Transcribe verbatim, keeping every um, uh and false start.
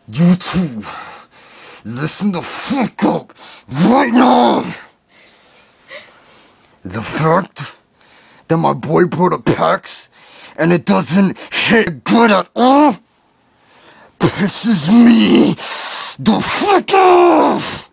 You two, listen the fuck up right now. The fact that my boy brought a Pax and it doesn't hit good at all pisses me the fuck off.